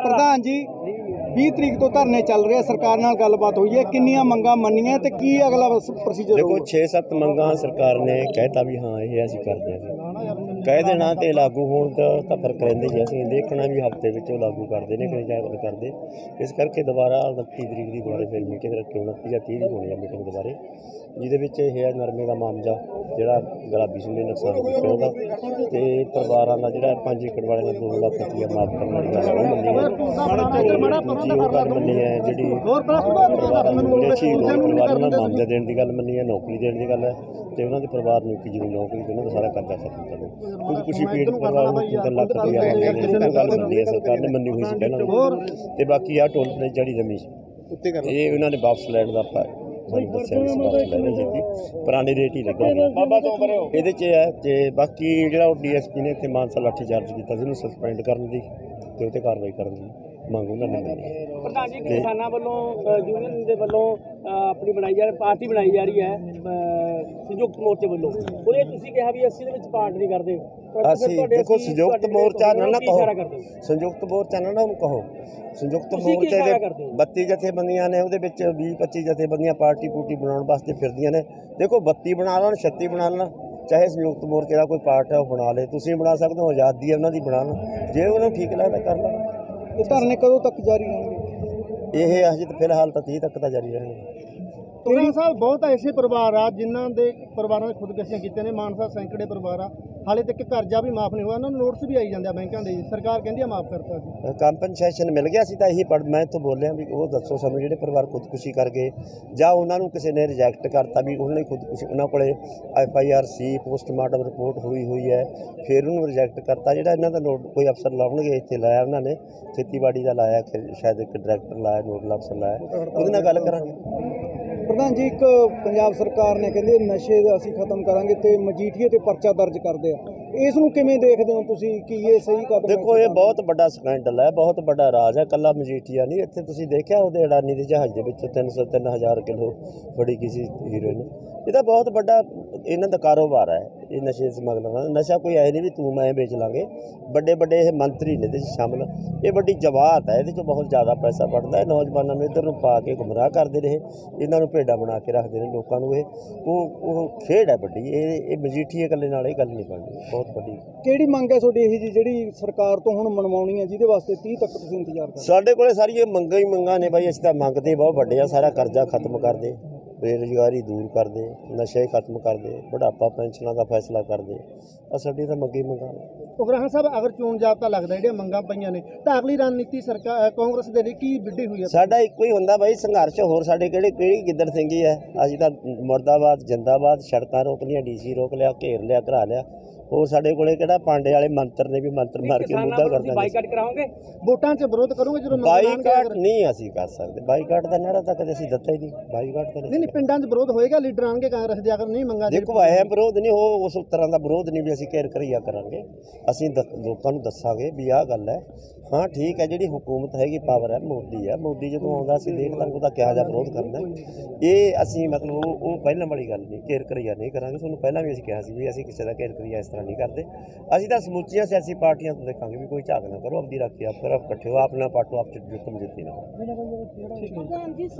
प्रधान जी 20 तरीक तो धरने चल रहे सरकार नाल गलबात हुई है, किन्नियां मंगां मन्नियां ते की अगला प्रोसीजर? देखो 6-7 मंगां सरकार ने कहता भी हाँ ये असीं करदे हां, कह देना ते लागू होण दा तां फर्क रहिंदा ही। असीं देखना भी हफ्ते विच लागू करदे ने कि नहीं करदे। इस करके दोबारा 29 तरीक की दोबारा फिर मीटिंग रखी, 29 ਜਾਂ 30 ਦੀ होनी है मीटिंग दोबारे, ਜਿਹਦੇ ਵਿੱਚ ਇਹ ਹੈ ਨਰਮੇ ਦਾ ਮਾਮਲਾ ਜਿਹੜਾ ਗੁਲਾਬੀ ਸਿੰਘ ਨੇ ਨੁਕਸਾਨ ਕੀਤਾ ਉਹਦਾ ਤੇ ਪਰਿਵਾਰਾਂ ਦਾ ਜਿਹੜਾ 5 ਏਕੜ ਵਾਲੇ ਦਾ 2 ਲੱਖ ਰੁਪਇਆ ਮਾਫ ਕਰਨ ਵਾਲੀ ਗੱਲ ਉਹ ਮੰਨੀ ਹੈ। ਦੂਜੀ ਉਹ ਗੱਲ ਮੰਨੀ ਹੈ ਜਿਹੜੀ ਪਰਿਵਾਰਾਂ ਨੂੰ ਜਿਹੜੇ ਸ਼ਹੀਦ ਹੋਏ ਪਰਿਵਾਰਾਂ ਨੂੰ ਮਾਮਲੇ ਦੇਣ ਦੀ ਗੱਲ ਮੰਨੀ ਹੈ, ਨੌਕਰੀ ਦੇਣ ਦੀ ਗੱਲ ਹੈ ਤੇ ਉਹਨਾਂ ਦੇ ਪਰਿਵਾਰ ਨੂੰ ਇੱਕ ਜ਼ਰੂਰ ਨੌਕਰੀ ਤੇ ਉਹਨਾਂ ਦਾ ਸਾਰਾ ਕਰਜ਼ਾ ਖਤਮ ਕਰੋ। ਖੁਦਕੁਸ਼ੀ ਪੀੜਤ ਪਰਿਵਾਰ ਨੂੰ 3 ਲੱਖ ਰੁਪਇਆ ਮੰਗਦੇ ਗੱਲ ਮੰਨੀ ਹੈ ਸਰਕਾਰ ਨੇ, ਮੰਨੀ ਹੋਈ ਸੀ ਪਹਿਲਾਂ। ਤੇ ਬਾਕੀ ਆਹ ਟੋਲ ਪਲਾਜ਼ਾ ਜਿਹੜੀ ਜ਼ਮੀਨ ਇਹ ਉਹਨਾਂ ਨੇ ਵਾਪਸ ਲੈਣ ਦਾ ਆਪਾਂ ਸਾਨੂੰ ਦੱਸਿਆ ਵੀ ਵਾਪਸ ਲੈ ਰਹੇ ਸੀ, ਪੁਰਾਣੇ ਰੇਟ ਹੀ ਲੱਗਣਗੇ ਇਹਦੇ 'ਚ ਹੈ। ਤੇ ਬਾਕੀ ਜਿਹੜਾ ਉਹ DSP ਨੇ ਇੱਥੇ ਮਾਨਸਾ ਲਾਠੀ ਚਾਰਜ ਕੀਤਾ ਸੀ ਉਹਨੂੰ ਸਸਪੈਂਡ ਕਰਨ ਦੀ ਤੇ ਉਹ 'ਤੇ ਕਾਰਵਾਈ ਕਰਨ ਦੀ ਮੰਗ ਉਹਨਾਂ ਨੇ ਮੰਨੀ। ਪ੍ਰਧਾਨ ਜੀ ਕਿਸਾਨਾਂ ਵੱਲੋਂ ਯੂਨੀਅਨ ਦੇ ਵੱਲੋਂ ਆਪਣੀ ਬਣਾਈ ਜਾ ਰਹੀ ਪਾਰਟੀ ਬਣਾਈ ਜਾ ਰਹੀ ਹੈ ਸੰਯੁਕਤ ਮੋਰਚੇ ਵੱਲੋਂ, ਉਹਦੇ ਤੁਸੀਂ ਕਿਹਾ ਵੀ ਅਸੀਂ ਦੇ ਵਿੱਚ ਪਾਰਟ ਨਹੀਂ ਕਰਦੇ। ਅਸੀਂ ਦੇਖੋ ਸੰਯੁਕਤ ਮੋਰਚਾ ਨਾ ਕਹੋ, ਸੰਯੁਕਤ ਮੋਰਚਾ ਨਾ ਉਹਨੂੰ ਕਹੋ। ਸੰਯੁਕਤ ਮੋਰਚੇ ਦੇ 32 ਜਥੇਬੰਦੀਆਂ ਨੇ, ਉਹਦੇ ਵਿੱਚ 20-25 ਜਥੇਬੰਦੀਆਂ ਪਾਰਟੀ ਪੂਟੀ ਬਣਾਉਣ ਵਾਸਤੇ ਫਿਰਦੀਆਂ ਨੇ। ਦੇਖੋ 32 ਬਣਾ ਲੈਣ 36 ਬਣਾ ਲੈਣ, ਚਾਹੇ ਸੰਯੁਕਤ ਮੋਰਚੇ ਦਾ ਕੋਈ ਪਾਰਟ ਹੈ ਉਹ ਬਣਾ ਲੇ, ਤੁਸੀਂ ਬਣਾ ਸਕਦੇ ਹੋ, ਆਜ਼ਾਦੀ ਹੈ ਉਹਨਾਂ ਦੀ ਬਣਾ ਲਓ, ਜੇ ਉਹਨਾਂ ਨੂੰ ਠੀਕ ਲੱਗਦਾ ਕਰ ਲਓ। ਇਹ ਧਰਨੇ ਕਦੋਂ ਤੱਕ ਜਾਰੀ ਰਹਿਣਗੇ? ਇਹ ਅਜੇ ਤਾਂ ਫਿਲਹਾਲ ਤਾਂ 30 ਤੱਕ ਤਾਂ ਜਾਰੀ ਰਹਿਣਗੇ। ਕਿਹੜੀ ਸਾਹਿਬ ਬਹੁਤ ਐਸੇ ਪਰਿਵਾਰ ਆ ਜਿਨ੍ਹਾਂ ਦੇ ਪਰਿਵਾਰਾਂ ਨੇ ਖੁਦਕੁਸ਼ੀਆਂ ਕੀਤੀਆਂ ਨੇ, ਮਾਨਸਾ ਸੈਂਕੜੇ ਪਰਿਵਾਰ ਆ, ਹਾਲੇ ਤੱਕ ਕਰਜ਼ਾ ਵੀ ਮਾਫ ਨਹੀਂ ਹੋਇਆ, ਉਹਨਾਂ ਨੂੰ ਨੋਟਿਸ ਵੀ ਆਈ ਜਾਂਦੇ ਆ ਬੈਂਕਾਂ ਦੇ, ਸਰਕਾਰ ਕਹਿੰਦੀ ਆ ਮਾਫ ਕਰਤਾ ਸੀ। ਕੰਪਨਸੇਸ਼ਨ ਮਿਲ ਗਿਆ ਸੀ ਤਾਂ ਇਹੀ ਮੈਂ ਇੱਥੋਂ ਬੋਲਿਆ ਵੀ ਉਹ ਦੱਸੋ ਸਾਨੂੰ ਜਿਹੜੇ ਪਰਿਵਾਰ ਖੁਦਕੁਸ਼ੀ ਕਰ ਗਏ ਜਾਂ ਉਹਨਾਂ ਨੂੰ ਕਿਸੇ ਨੇ ਰਿਜੈਕਟ ਕਰਤਾ ਵੀ ਉਹਨਾਂ ਨੇ ਖੁਦਕੁਸ਼ੀ, ਉਹਨਾਂ ਕੋਲੇ FIR ਸੀ, ਪੋਸਟਮਾਰਟਮ ਰਿਪੋਰਟ ਹੋਈ ਹੈ, ਫਿਰ ਉਹਨੂੰ ਰਿਜੈਕਟ ਕਰਤਾ। ਜਿਹੜਾ ਇਹਨਾਂ ਦਾ ਨੋਟ ਕੋਈ ਅਫਸਰ ਲਾਉਣਗੇ ਇੱਥੇ ਲਾਇਆ ਉਹਨਾਂ ਨੇ, ਖੇਤੀਬਾੜੀ ਦਾ ਲਾਇਆ, ਸ਼ਾਇਦ ਇੱਕ ਡਾਇਰੈਕਟਰ ਲਾਇਆ, ਨੋਡਲ ਅਫਸਰ ਲਾਇਆ, ਉਹਦੇ ਨਾਲ ਗੱਲ ਕਰਾਂਗੇ। ਪ੍ਰਧਾਨ ਜੀ ਇੱਕ ਪੰਜਾਬ ਸਰਕਾਰ ਨੇ ਕਹਿੰਦੇ ਨਸ਼ੇ ਦਾ ਅਸੀਂ ਖਤਮ ਕਰਾਂਗੇ ਤੇ ਮਜੀਠੀਏ ਤੇ ਪਰਚਾ ਦਰਜ ਕਰਦੇ ਆ, ਇਸ ਨੂੰ ਕਿਵੇਂ ਦੇਖਦੇ ਹੋ ਤੁਸੀਂ ਕਿ ਇਹ ਸਹੀ ਕਦਮ? ਦੇਖੋ ਇਹ ਬਹੁਤ ਵੱਡਾ ਸਕੈਂਡਲ ਹੈ, ਬਹੁਤ ਵੱਡਾ ਰਾਜ ਹੈ, ਕੱਲਾ ਮਜੀਠੀਆ ਨਹੀਂ। ਇੱਥੇ ਤੁਸੀਂ ਦੇਖਿਆ ਉਹਦੇ ਅਡਾਨੀ ਦੇ ਜਹਾਜ਼ ਦੇ ਵਿੱਚ 303,000 ਕਿਲੋ ਫੜੀ ਕਿਸੇ ਹੀਰੋਇਨ, ਇਹਦਾ ਬਹੁਤ ਵੱਡਾ ਇਹਨਾਂ ਦਾ ਕਾਰੋਬਾਰ ਹੈ ਇਹ ਨਸ਼ੇ ਸਮਗਲਰਾਂ ਦਾ। ਨਸ਼ਾ ਕੋਈ ਐ ਨਹੀਂ ਵੀ ਤੂੰ ਮੈਂ ਵੇਚ ਲਾਂਗੇ, ਵੱਡੇ ਵੱਡੇ ਇਹ ਮੰਤਰੀ ਨੇ ਇਹਦੇ 'ਚ ਸ਼ਾਮਲ, ਇਹ ਵੱਡੀ ਜਮਾਤ ਹੈ, ਇਹਦੇ 'ਚੋਂ ਬਹੁਤ ਜ਼ਿਆਦਾ ਪੈਸਾ ਬਣਦਾ ਹੈ। ਨੌਜਵਾਨਾਂ ਨੂੰ ਇੱਧਰ ਨੂੰ ਪਾ ਕੇ ਗੁੰਮਰਾਹ ਕਰਦੇ ਰਹੇ, ਇਹਨਾਂ ਨੂੰ ਭੇਡਾਂ ਬਣਾ ਕੇ ਰੱਖਦੇ ਨੇ ਲੋਕਾਂ ਨੂੰ। ਉਹ ਖੇਡ ਹੈ ਵੱਡੀ, ਇਹ ਮਜੀਠੀਏ ਇਕੱਲੇ ਨਾਲ ਇਹ ਗੱਲ ਨਹੀਂ ਬਣਦੀ, ਬਹੁਤ ਵੱਡੀ। ਕਿਹੜੀ ਮੰਗ ਹੈ ਤੁਹਾਡੀ ਇਹ ਜਿਹੜੀ ਸਰਕਾਰ ਤੋਂ ਹੁਣ ਮਨਵਾਉਣੀ ਹੈ, ਜਿਹਦੇ ਵਾਸਤੇ 30 ਤੱਕ ਤੁਸੀਂ ਇੰਤਜ਼ਾਰ ਕਰ? ਸਾਡੇ ਕੋਲੇ ਸਾਰੀ ਇਹ ਮੰਗਾਂ ਹੀ ਮੰਗਾਂ ਨੇ ਬਾਈ, ਅਸੀਂ ਤਾਂ ਮੰਗਦੇ ਬਹੁਤ ਵੱਡੇ ਆ, ਸਾਰਾ ਕਰਜ਼ਾ ਖਤਮ ਕਰਦੇ, ਬੇਰੁਜ਼ਗਾਰੀ ਦੂਰ ਕਰਦੇ, ਨਸ਼ੇ ਖਤਮ ਕਰਦੇ, ਬੁਢਾਪਾ ਪੈਨਸ਼ਨਾਂ ਦਾ ਫੈਸਲਾ ਕਰਦੇ, ਆ ਸਾਡੀ ਤਾਂ ਮੰਗੀ ਮੰਗਾਂ। ਉਗਰਾਹਾਂ ਸਾਹਿਬ ਅਗਰ ਚੋਣ ਜਾਬਤਾ ਲੱਗਦਾ ਜਿਹੜੀਆਂ ਮੰਗਾਂ ਪਈਆਂ ਨੇ ਤਾਂ ਅਗਲੀ ਰਣਨੀਤੀ ਸਰਕਾਰ ਕਾਂਗਰਸ ਦੇ ਲਈ ਕੀ ਵਿੱਢੀ ਹੋਈ ਹੈ? ਸਾਡਾ ਇੱਕੋ ਹੀ ਹੁੰਦਾ ਬਾਈ ਸੰਘਰਸ਼, ਹੋਰ ਸਾਡੇ ਕਿਹੜੀ ਗਿੱਦੜ ਸਿੰਘੀ ਹੈ। ਅਸੀਂ ਤਾਂ ਮੁਰਦਾਬਾਦ ਜਿੰਦਾਬਾਦ, ਸੜਕਾਂ ਰੋਕ ਲੀਆਂ, DC ਰੋਕ ਲਿਆ, ਘੇਰ ਲਿਆ, ਘਰਾ ਲਿਆ, ਹੋਰ ਸਾਡੇ ਕੋਲੇ ਕਿਹੜਾ ਪਾਂਡੇ ਵਾਲੇ ਮੰਤਰ ਨੇ ਵੀ ਮੰਤਰ ਮਾਰ ਕੇ ਮੁੱਦਾ ਕਰ ਦਿੰਦੇ। ਬਾਈਕਾਟ ਕਰਾਓਗੇ? ਵੋਟਾਂ 'ਚ ਵਿਰੋਧ ਕਰੋਗੇ ਜਦੋਂ? ਬਾਈਕਾਟ ਨਹੀਂ ਅਸੀਂ ਕਰ ਸਕਦੇ, ਬਾਈਕਾਟ ਦਾ ਨਾਰਾ ਤਾਂ ਕਦੇ ਅਸੀਂ ਦਿੱਤਾ ਹੀ ਨਹੀਂ, ਬਾਈਕਾਟ ਤਾਂ ਨਹੀਂ। ਪਿੰਡਾਂ 'ਚ ਵਿਰੋਧ ਹੋਏਗਾ, ਲੀਡਰ ਆਣਗੇ ਕਾਂਗਰਸ ਦੇ, ਅਗਰ ਨਹੀਂ ਮੰਗਾ? ਦੇਖੋ ਇਹ ਵਿਰੋਧ ਨਹੀਂ, ਉਹ ਉਸ ਤਰ੍ਹਾਂ ਦਾ ਵਿਰੋਧ ਨਹੀਂ ਵੀ ਅਸੀਂ ਘੇਰ ਘਰੀਆ ਕਰਾਂਗੇ। ਅਸੀਂ ਲੋਕਾਂ ਨੂੰ ਦੱਸਾਂਗੇ ਵੀ ਆਹ ਗੱਲ ਹੈ, ਹਾਂ ਠੀਕ ਹੈ, ਜਿਹੜੀ ਹੁਕੂਮਤ ਹੈਗੀ ਪਾਵਰ ਹੈ, ਮੋਦੀ ਜਦੋਂ ਆਉਂਦਾ ਅਸੀਂ ਦੇਖ ਲਾਂਗੇ ਉਹਦਾ ਕਿਹਾ ਜਿਹਾ ਵਿਰੋਧ ਕਰਨਾ। ਇਹ ਅਸੀਂ ਮਤਲਬ ਉਹ ਪਹਿਲਾਂ ਵਾਲੀ ਗੱਲ ਨਹੀਂ, ਘੇਰ ਘਰੀਆ ਨਹੀਂ ਕਰਾਂਗੇ। ਤੁਹਾਨੂੰ ਪਹਿਲਾਂ ਵੀ ਅਸੀਂ ਕਿਹਾ ਸੀ ਵੀ ਅਸੀਂ ਕਿਸੇ ਦਾ ਘੇਰ ਘਰੀਆ ਇਸ ਤਰ੍ਹਾਂ ਨਹੀਂ ਕਰਦੇ। ਅਸੀਂ ਤਾਂ ਸਮੁੱਚੀਆਂ ਸਿਆਸੀ ਪਾਰਟੀਆਂ ਤੋਂ ਦੇਖਾਂਗੇ ਵੀ ਕੋਈ ਝਾਕ ਨਾ ਕਰੋ, ਆਪਦੀ ਰਾਖੀ ਆਪ ਕਰੋ, ਆਪ ਇਕੱਠੇ ਹੋ, ਆਪ ਨਾ ਪਾਟੋ, ਆਪ ਜਿੱਤਮ ਜਿੱਤੀ ਨਾ। ਪ੍ਰਧਾਨ ਜੀ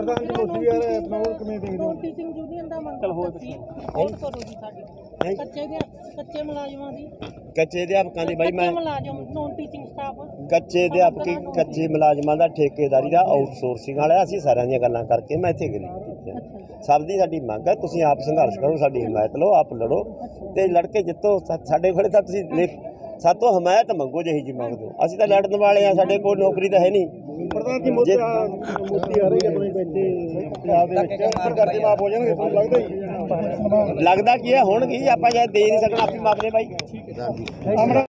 ਟੀਚਿੰਗ ਯੂਨੀਅਨ ਦਾ ਮੰਗ ਸੀ ਹੋਰ ਕਰੋ ਜੀ ਸਾਡੀ ਕੱਚੇ ਮੁਲਾਜ਼ਮਾਂ ਦੀ, ਕੱਚੇ ਅਧਿਆਪਕਾਂ ਦੀ ਬਾਈ ਮੈਂ ਮੁਲਾਜ਼ਮ ਨੋਨ ਟੀਚਿੰਗ ਸਟਾਫ ਕੱਚੇ ਅਧਿਆਪਕੀ ਕੱਚੇ ਮੁਲਾਜ਼ਮਾਂ ਦਾ ਠੇਕੇਦਾਰੀ ਦਾ ਆਊਟਸੋਰਸਿੰਗ ਵਾਲਾ ਅਸੀਂ ਸਾਰਿਆਂ ਦੀਆਂ ਗੱਲਾਂ ਕਰਕੇ ਮੈਂ ਇੱਥੇ ਗੱਲ ਕੀਤੀ। ਸਭ ਦੀ ਸਾਡੀ ਮੰਗ ਹੈ, ਤੁਸੀਂ ਆਪ ਸੰਘਰਸ਼ ਕਰੋ, ਸਾਡੀ ਹਮਾਇਤ ਲਓ, ਆਪ ਲੜੋ ਤੇ ਲੜ ਕੇ ਜਿੱਤੋ। ਸਾਡੇ ਕੋਲੇ ਤਾਂ ਤੁਸੀਂ ਸਾਤੋਂ ਹਮਾਇਤ ਮੰਗੋ ਜਿਹੀ ਜੀ ਮੰਗਦੇ ਹੋ, ਅਸੀਂ ਤਾਂ ਲੜਨ ਵਾਲੇ ਆ, ਸਾਡੇ ਕੋਲ ਨੌਕਰੀ ਤਾਂ ਹੈ ਨਹੀਂ। ਪ੍ਰਧਾਨ ਜੀ ਮੋਦੀ ਆ ਰਹੀ ਹੈ ਆਪਣੇ ਬੈਠੇ ਪੰਜਾਬ ਦੇ ਵਿੱਚ, ਪਰ ਕਰਜ਼ੇ ਮਾਫ ਹੋ ਜਾਣਗੇ ਤੁਹਾਨੂੰ ਲੱਗਦਾ ਹੀ? ਲੱਗਦਾ ਕੀ ਹੈ ਹੋਣਗੇ, ਆਪਾਂ ਜੇ ਦੇ ਨਹੀਂ ਸਕਣਾ ਆਪੀ ਮਾਪਨੇ ਬਾਈ।